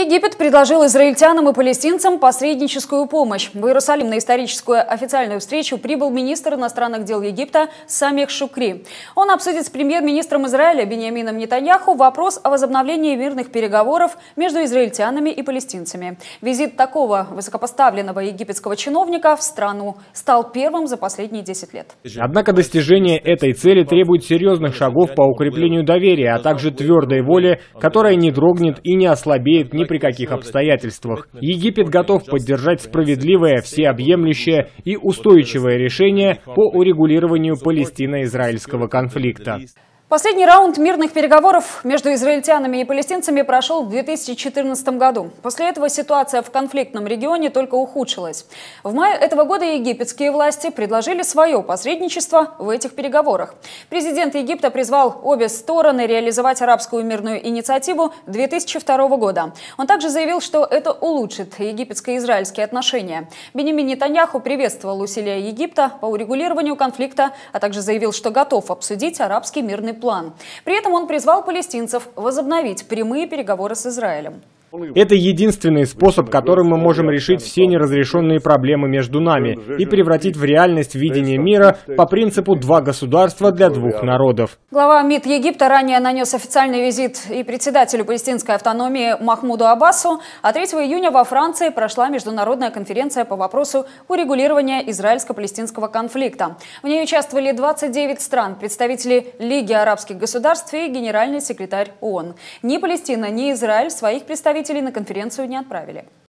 Египет предложил израильтянам и палестинцам посредническую помощь. В Иерусалим на историческую официальную встречу прибыл министр иностранных дел Египта Самех Шукри. Он обсудит с премьер-министром Израиля Биньямином Нетаньяху вопрос о возобновлении мирных переговоров между израильтянами и палестинцами. Визит такого высокопоставленного египетского чиновника в страну стал первым за последние 10 лет. Однако достижение этой цели требует серьезных шагов по укреплению доверия, а также твердой воли, которая не дрогнет и не ослабеет ни при каких обстоятельствах. Египет готов поддержать справедливое, всеобъемлющее и устойчивое решение по урегулированию палестино-израильского конфликта. Последний раунд мирных переговоров между израильтянами и палестинцами прошел в 2014 году. После этого ситуация в конфликтном регионе только ухудшилась. В мае этого года египетские власти предложили свое посредничество в этих переговорах. Президент Египта призвал обе стороны реализовать арабскую мирную инициативу 2002 года. Он также заявил, что это улучшит египетско-израильские отношения. Биньямин Нетаньяху приветствовал усилия Египта по урегулированию конфликта, а также заявил, что готов обсудить арабский мирный план. При этом он призвал палестинцев возобновить прямые переговоры с Израилем. Это единственный способ, которым мы можем решить все неразрешенные проблемы между нами и превратить в реальность видение мира по принципу «два государства для двух народов». Глава МИД Египта ранее нанес официальный визит и председателю палестинской автономии Махмуду Аббасу, а 3 июня во Франции прошла международная конференция по вопросу урегулирования израильско-палестинского конфликта. В ней участвовали 29 стран, представители Лиги арабских государств и генеральный секретарь ООН. Ни Палестина, ни Израиль своих представителей на конференцию не отправили.